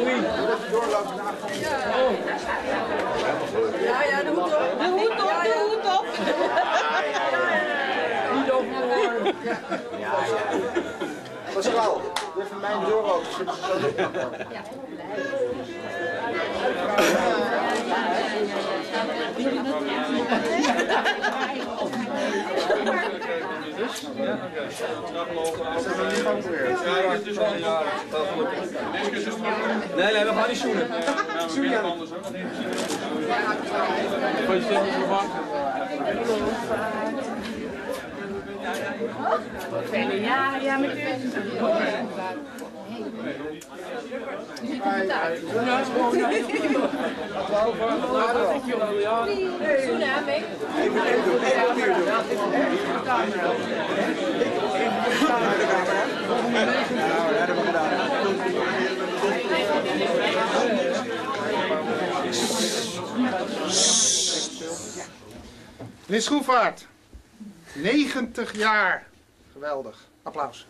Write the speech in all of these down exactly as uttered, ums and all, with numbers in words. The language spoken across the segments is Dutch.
Ja, ja, de hoed op. De hoed op, de hoed op. Niet overhoren. Ja, ja. Pascal, even mijn deur open. Nee, nee, we gaan niet zoenen. Zoenen anders hoor. Fijne jaren, ja, met u. Zoenen aan mee. Meneer Schroefaert, negentig jaar. Geweldig. Applaus.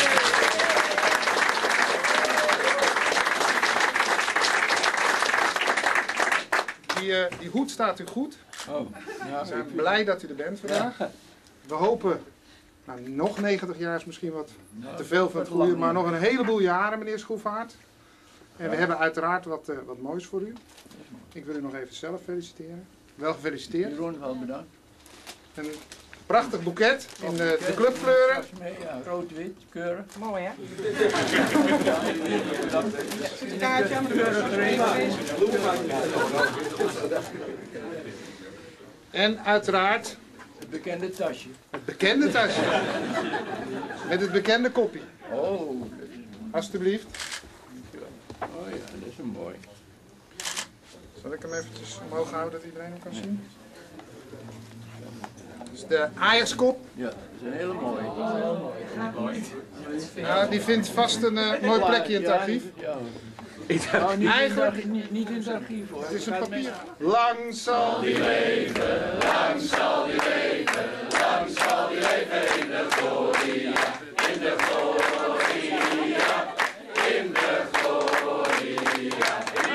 Die, uh, die hoed staat u goed. Oh, ja, we zijn blij dat u er bent vandaag. We hopen, nou, nog negentig jaar is misschien wat te veel van het goede, maar nog een heleboel jaren, meneer Schroefaert. En we hebben uiteraard wat, uh, wat moois voor u. Ik wil u nog even zelf feliciteren. Wel gefeliciteerd. Jeroen, wel bedankt. Een prachtig boeket in de, de clubkleuren. Ja, rood-wit, keurig. Mooi hè? En uiteraard het bekende tasje. Het bekende tasje. Met het bekende koppie. Oh, alsjeblieft. Oh ja, dat is een mooi. Zal ik hem eventjes omhoog houden dat iedereen hem kan zien? Dus de Ajax-kop. Ja, dat is een hele mooie. Dat is heel mooi. Nou, die vindt vast een uh, mooi plekje in het archief. Ja, ja. Nou, niet, Eigenlijk, in niet, niet in het archief hoor. Het is een papier. Lang zal die leven, lang zal die leven, lang zal die leven in de gloria, in de gloria, in de gloria.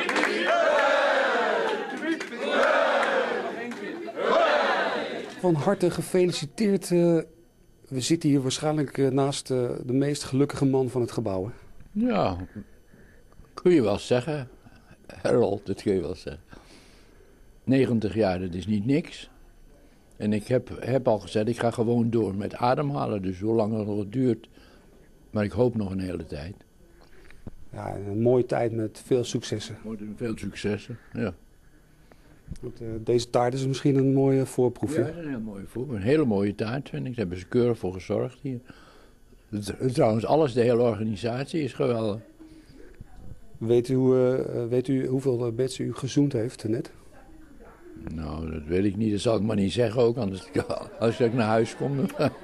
Van harte gefeliciteerd. Uh, we zitten hier waarschijnlijk uh, naast uh, de meest gelukkige man van het gebouw. Hè? Ja, kun je wel zeggen. Harold, dat kun je wel zeggen. negentig jaar, dat is niet niks. En ik heb, heb al gezegd, ik ga gewoon door met ademhalen. Dus hoe langer het duurt. Maar ik hoop nog een hele tijd. Ja, een mooie tijd met veel successen. Veel successen, ja. Want, uh, deze taart is misschien een mooie voorproefje. Ja, een heel mooie voorproef. Een hele mooie taart, vind ik. Daar hebben ze keurig voor gezorgd hier. Trouwens, alles, de hele organisatie is geweldig. Weet u, uh, weet u hoeveel beds u gezoend heeft net? Nou, dat weet ik niet. Dat zal ik maar niet zeggen ook, anders als ik naar huis kom.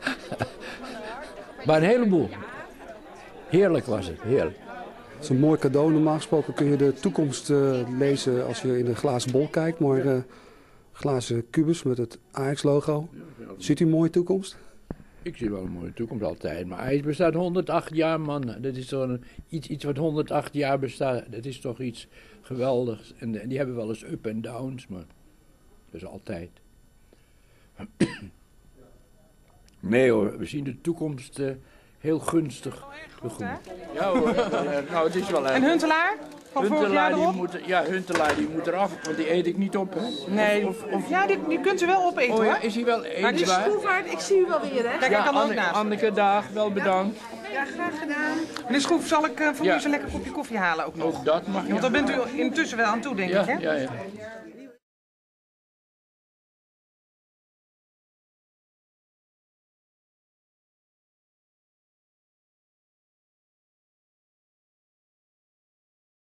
Maar een heleboel. Heerlijk was het, heerlijk. Het is een mooi cadeau. Normaal gesproken kun je de toekomst uh, lezen als je in een glazen bol kijkt. Maar uh, glazen kubus met het Ajax-logo. Ziet u een mooie toekomst? Ik zie wel een mooie toekomst altijd. Maar Ajax bestaat honderd acht jaar, man. Dat is toch een, iets, iets wat honderd acht jaar bestaat. Dat is toch iets geweldigs. En, en die hebben wel eens up en downs, maar dat is altijd. Nee hoor, we zien de toekomst uh, heel gunstig tegemoet. Ja hoor, nou het is wel erg. En Huntelaar? Van Huntelaar die moet, ja, Huntelaar die moet eraf, want die eet ik niet op. Hè. Nee, of, of, ja, die, die kunt u wel opeten oh, ja, hoor. Is hij wel eetbaar? Maar die Schroefaert, ik zie u wel weer hè. Kijk, ja, ik kan Anne, ook naast. Anneke, dag, wel bedankt. Ja, graag gedaan. Meneer Schroef, zal ik uh, voor ja. u eens een lekker kopje koffie halen ook nog? Ook dat mag je. Want daar bent u intussen wel aan toe, denk ja, ik hè? Ja, ja.